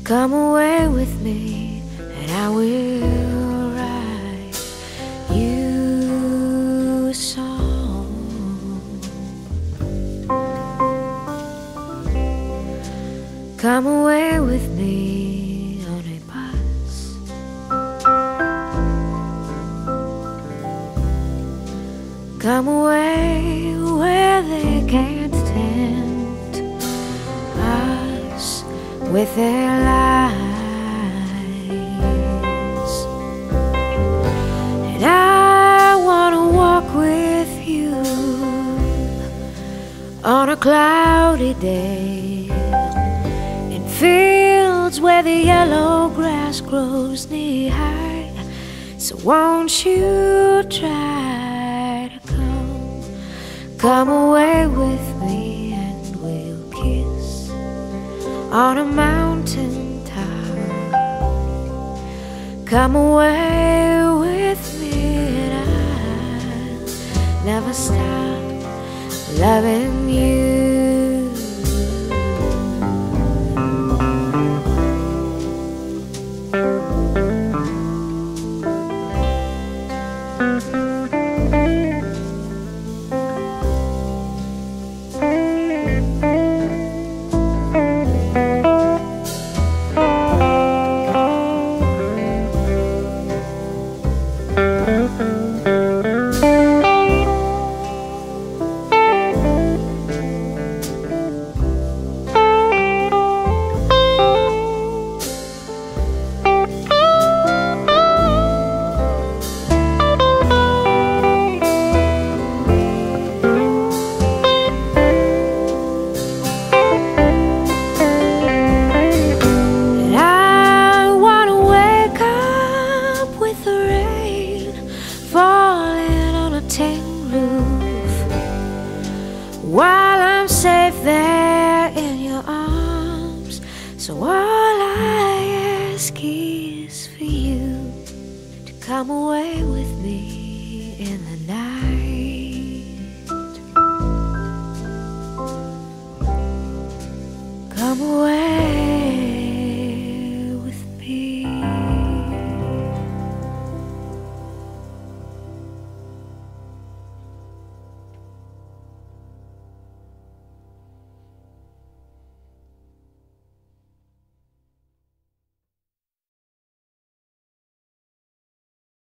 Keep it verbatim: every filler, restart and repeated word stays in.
Come away with me and I will write you a song. Come away with me on a bus. Come away where they can't tempt us with their lies. And I wanna walk with you on a cloudy day in fields where the yellow grass grows knee high. So won't you try to come, come away with me and we'll kiss on a mountain top. Come away with me and I'll never stop loving you. While I'm safe there in your arms, so all I ask is for you to come away with me in the night. Come away.